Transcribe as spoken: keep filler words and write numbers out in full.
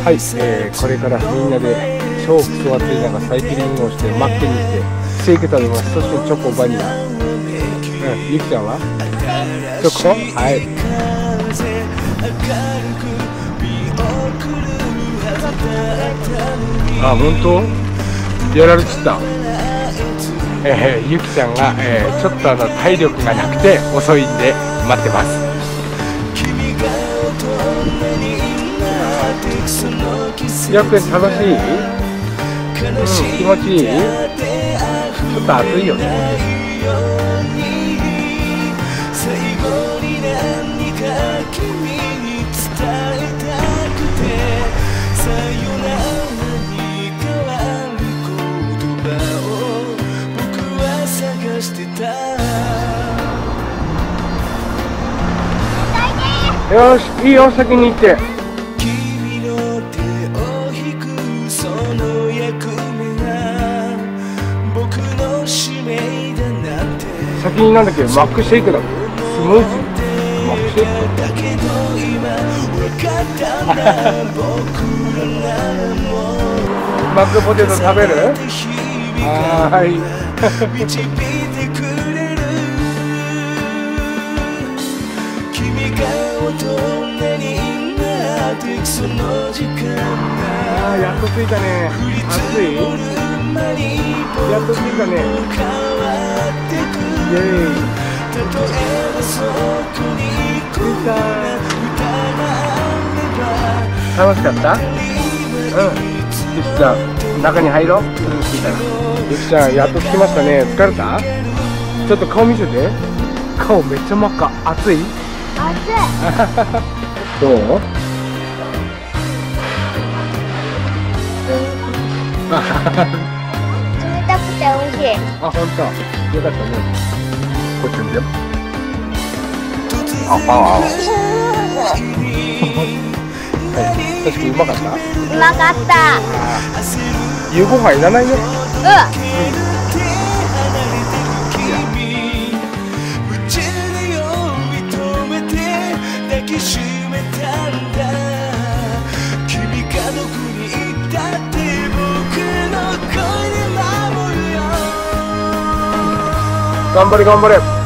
はい、えー、これからみんなで超クソ暑い中サイクリングをしてマックに行ってシェイク食べます。そしてチョコバニラ。うん、ゆきちゃんはチョコ。はい。あ、本当やられてた。えー、ゆきちゃんが、えー、ちょっとあの体力がなくて遅いんで待ってます。よく楽しい？うん、気持ちいい？ちょっと暑いよね。よし、いいよ、先に行って。先になんだっけ、マックシェイクだっけ、スムージー、マックシェイクマックポテト食べる？はーい。あー、やっと着いたね。暑い？やっと着いたね。イエーイ。着いた。楽しかった？うん。ゆきちゃん、中に入ろう。ゆきちゃん、やっと着きましたね。疲れた？ちょっと顔見せて。顔めっちゃ真っ赤。暑い？ 暑い。 どう？ 冷たくて美味しい。 あ、本当。よかったね。こっち見て。あ、あ、あ。確かにうまかった。 うまかった。 夕ご飯いらないよ。うん。頑張れ頑張れ。